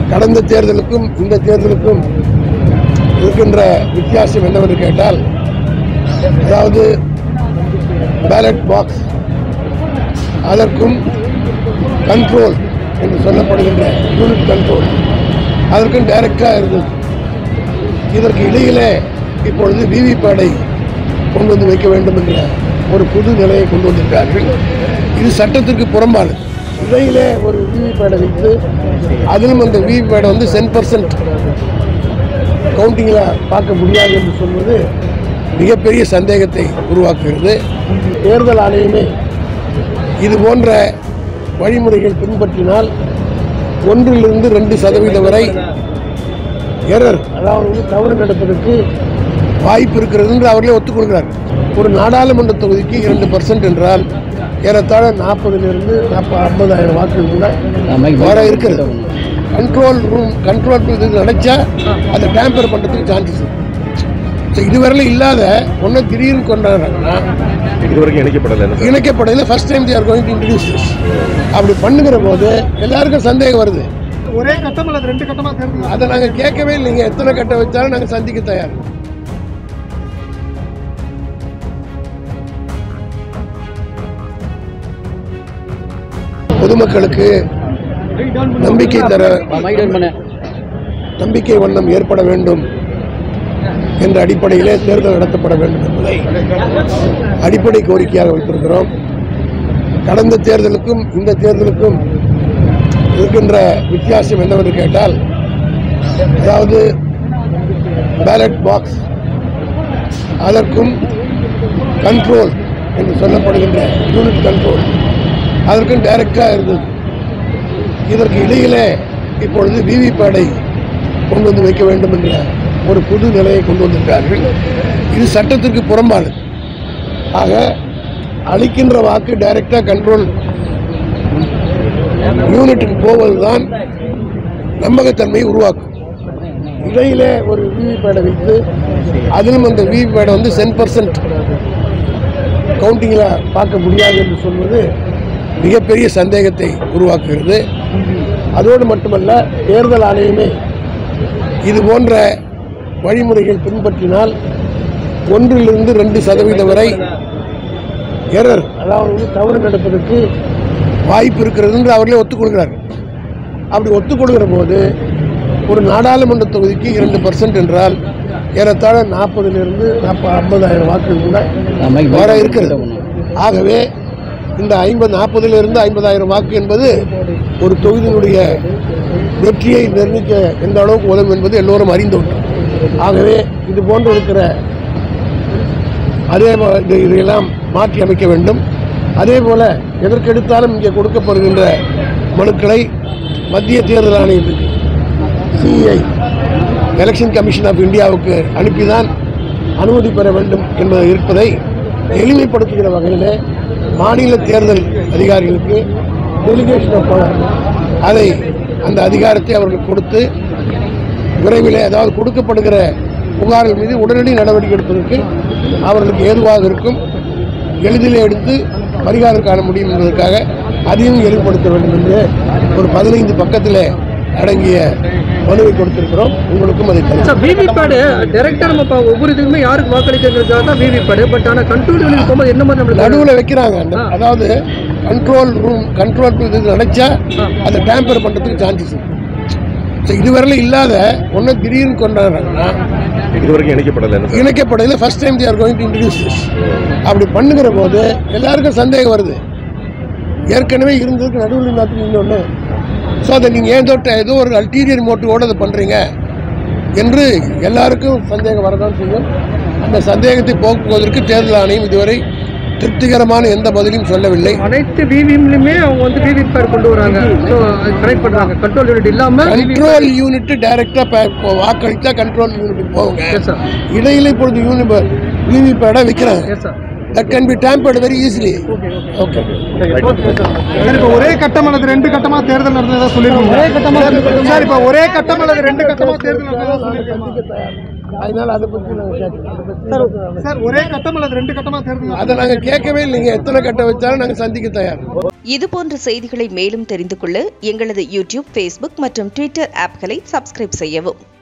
கடந்த தேர்தலுக்கும் இந்த தேர்தலுக்கும் இருக்கின்ற வித்தியாசம் என்னவென்று கேட்டால், அதாவது பேலட் பாக்ஸ் அதற்கும் கண்ட்ரோல் என்று சொல்லப்படுகின்ற யூனிட் கண்ட்ரோல் அதற்கும் டைரக்டாக இருந்தது. இதற்கு இடையிலே இப்பொழுது விவிபேடை கொண்டு வந்து வைக்க வேண்டும் என்ற ஒரு புது நிலையை கொண்டு வந்திருக்கிறார்கள். இது சட்டத்திற்கு புறம்பானது. இடையிலே ஒரு விவிபேடை வைத்து அதிலும் அந்த விவிபேடை வந்து 10% கவுண்டிங்கில் பார்க்க முடியாது என்று சொல்வது மிகப்பெரிய சந்தேகத்தை உருவாக்குகிறது. தேர்தல் ஆணையமே இது போன்ற வழிமுறைகள் பின்பற்றினால் 1% 2% வரை எரர், அதாவது தவறு நடப்பதற்கு வாய்ப்பு இருக்கிறது என்று அவர்களே ஒத்துக்கொள்கிறார். ஒரு நாடாளுமன்ற தொகுதிக்கு 2% என்றால் ஏறத்தாழ 40,000 to 50,000 வாக்குகள் கூட வர இருக்கிறது. கண்ட்ரோல் நினைச்சா அதை டேம்பர் பண்ணுறதுக்கு சான்சஸ். இதுவரையிலும் இல்லாத ஒன்று திடீர்னு கொண்டாடுறாங்கன்னா இணைக்கப்படல. First time they are going to introduce this. அப்படி பண்ணுகிற போது எல்லாருக்கும் சந்தேகம் வருது. ஒரே கட்டம் அல்லது 2 கட்டமா தேர்தல் அதை நாங்கள் கேட்கவே இல்லைங்க. எத்தனை கட்டம் வச்சாலும் நாங்கள் சந்திக்க தயார். பொதுமக்களுக்கு நம்பிக்கை வண்ணம் ஏற்பட வேண்டும் என்ற அடிப்படையிலே தேர்தல் நடத்தப்பட வேண்டும் என்பதை அடிப்படை கோரிக்கையாக வைத்திருக்கிறோம். கடந்த தேர்தலுக்கும் இந்த தேர்தலுக்கும் இருக்கின்ற வித்தியாசம் என்னவென்று கேட்டால், அதாவது பேலட் பாக்ஸ் அதற்கும் கண்ட்ரோல் என்று சொல்லப்படுகின்ற யூனிட் கண்ட்ரோல் அதற்கும் டைரக்டாக இருந்தது. இதற்கு இடையிலே இப்பொழுது விவிபேடை கொண்டு வந்து வைக்க வேண்டும் என்ற ஒரு புது நிலையை கொண்டு வந்திருக்கிறார்கள். இது சட்டத்திற்கு புறம்பானது. ஆக அளிக்கின்ற வாக்கு டைரக்டாக கண்ட்ரோல் யூனிட்டுக்கு போவதுதான் நம்பகத்தன்மையை உருவாக்கும். இடையிலே ஒரு விவிபேடை வைத்து அதிலும் அந்த விவிபேடை வந்து 10% கவுண்டிங்கில் பார்க்க முடியாது என்று சொல்வது மிகப்பெரிய சந்தேகத்தை உருவாக்குகிறது. அதோடு மட்டுமல்ல, தேர்தல் ஆணையமே இது போன்ற வழிமுறைகள் பின்பற்றினால் 1% 2% வரை எரர், அதாவது தவறு நடப்பதற்கு வாய்ப்பு இருக்கிறது என்று அவர்களே ஒத்துக்கொள்கிறார். அப்படி ஒத்துக்கொள்கிற போது ஒரு நாடாளுமன்ற தொகுதிக்கு 2% என்றால் ஏறத்தாழ 40,000 to 50,000 வாக்குகள் கூட வர இருக்கிறது. ஆகவே இந்த 40,000 to 50,000 வாக்கு என்பது ஒரு தொகுதியினுடைய வெற்றியை நிர்ணயிக்க எந்த அளவுக்கு உதவும் என்பது எல்லோரும் அறிந்தோம். ஆகவே இது போன்று இருக்கிற இதையெல்லாம் மாற்றி அமைக்க வேண்டும். அதே போல எதற்கெடுத்தாலும் இங்கே கொடுக்கப்படுகின்ற மனுக்களை மத்திய தேர்தல் ஆணையத்துக்கு CEI எலெக்ஷன் கமிஷன் ஆஃப் இந்தியாவுக்கு அனுப்பிதான் அனுமதி பெற வேண்டும் என்பது இருப்பதை எளிமைப்படுத்துகிற வகையில் மாநில தேர்தல் அதிகாரிகளுக்கு டெலிகேஷன் ஆஃப் பவர் அதை அந்த அதிகாரத்தை அவர்கள் கொடுத்து விரைவில், அதாவது கொடுக்கப்படுகிற புகார்கள் மீது உடனடி நடவடிக்கை எடுப்பதற்கு அவர்களுக்கு ஏதுவாக இருக்கும். எளிதில் எடுத்து பரிகாரம் காண முடியும் என்பதற்காக அதையும் எளிமைப்படுத்த வேண்டும் என்று ஒரு 15 பக்கத்தில் அடங்கிய மனுவை கொடுத்திருக்கிறோம். உங்களுக்கும் அதை விவிபேடு டைரக்டா நம்ம ஒவ்வொரு இதுக்குமே யாருக்கு வாக்களிக்கிறதுக்காக தான் விவிபேடு. பட் ஆனால் கண்ட்ரோல் யூனிட் போகும்போது என்ன மாதிரி நம்மளுக்கு நடுவில் வைக்கிறாங்க. அதாவது கண்ட்ரோல் நினைச்சா அதை டேம்பர் பண்ணுறதுக்கு சான்சஸ் இருக்கு. இதுவரையிலும் இல்லாத ஒன்று திடீர்னு கொண்டாடுறாங்கன்னா இணைக்கப்படல. First time they are going to introduce this. அப்படி பண்ணுகிற போது எல்லாருக்கும் சந்தேகம் வருது. ஏற்கனவே இருந்ததுக்கு நடுவில் எல்லாத்துக்கும் இன்னொன்று. ஸோ அதை நீங்கள் ஏதோ ஒரு அல்டீரியர் மோட்டிவோடு அதை பண்ணுறீங்க என்று எல்லாருக்கும் சந்தேகம் வரதான் செய்யும். அந்த சந்தேகத்தை போக்குவதற்கு தேர்தல் ஆணையம் இதுவரை திருப்திகரமான எந்த பதிலையும் சொல்லவில்லை. அனைத்து விவிஎம்லயுமே அவங்க வந்து விவிபேட் கொண்டு வராங்க. ஸோ கனெக்ட் பண்றாங்க. கண்ட்ரோல் யூனிட் இல்லாமல் கண்ட்ரோல் யூனிட் டைரக்டா வாக்களித்தா கண்ட்ரோல் யூனிட் போவாங்க. இடையில இப்பொழுது விவிபேடை வைக்கிறாங்க. that can be tampered very easily. Okay. Sir இப்போ ஒரே கட்டம் அல்லது 2 கட்டமா தேர்தல் நடந்ததா சொல்லிருக்கீங்க. ஒரே கட்டமா சார் இப்போ ஒரே கட்டம் அல்லது 2 கட்டமா தேர்தல் நடந்ததா சொல்லிருக்கீங்க. அதனால அதை பத்தி நாங்க கேட்கல. சார் ஒரே கட்டம் அல்லது 2 கட்டமா தேர்தல் அதை நாங்க கேட்கவே இல்லைங்க. எத்தனை கட்டம் வச்சாலும் நாங்க சந்திக்க தயார். இதுபோன்ற செய்திகளை மேலும் தெரிந்து கொள்ள எங்களது யூடியூப், ஃபேஸ்புக் மற்றும் ட்விட்டர் ஆப்களை சப்ஸ்கிரைப் செய்யவும்.